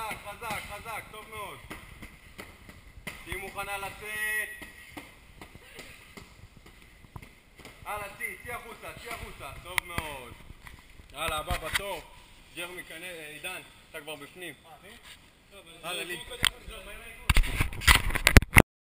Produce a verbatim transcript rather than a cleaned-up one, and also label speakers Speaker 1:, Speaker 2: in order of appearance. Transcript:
Speaker 1: חזק, חזק, חזק, טוב מאוד. תהי מוכנה לצאת. הלאה, צאי, צאי החוצה, צאי החוצה, טוב מאוד. הלאה, הבא בתור. ג'רמי, עידן, אתה כבר בפנים. הלאה, לי.